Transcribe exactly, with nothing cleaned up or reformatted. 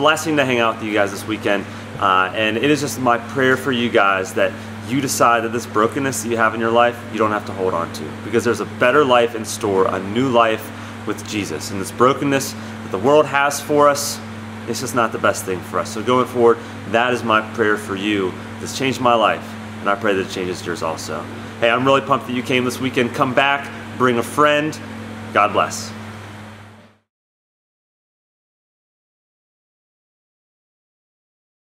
blessing to hang out with you guys this weekend. Uh, and it is just my prayer for you guys that you decide that this brokenness that you have in your life, you don't have to hold on to, because there's a better life in store, a new life with Jesus. And this brokenness that the world has for us, it's just not the best thing for us. So going forward, that is my prayer for you. This changed my life, and I pray that it changes yours also. Hey, I'm really pumped that you came this weekend. Come back, bring a friend. God bless.